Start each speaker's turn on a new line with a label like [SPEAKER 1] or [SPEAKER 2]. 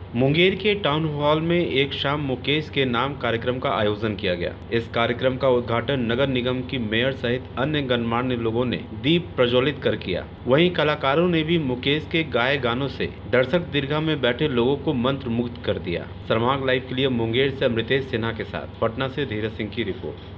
[SPEAKER 1] मुंगेर के town hall में एक शाम मुकेश के नाम कार्यक्रम का आयोजन किया गया। इस कार्यक्रम का उद्घाटन नगर निगम की मेयर सहित अन्य गणमान्य लोगों ने दीप प्रज्वलित कर किया। वहीं कलाकारों ने भी मुकेश के गाए गानों से दर्शक दीर्घा में बैठे लोगों को मंत्र मुग्ध कर दिया। सरमाग लाइव के लिए मुंगेर से अमृतेश सिन्हा के साथ पटना से धीरज सिंह की रिपोर्ट।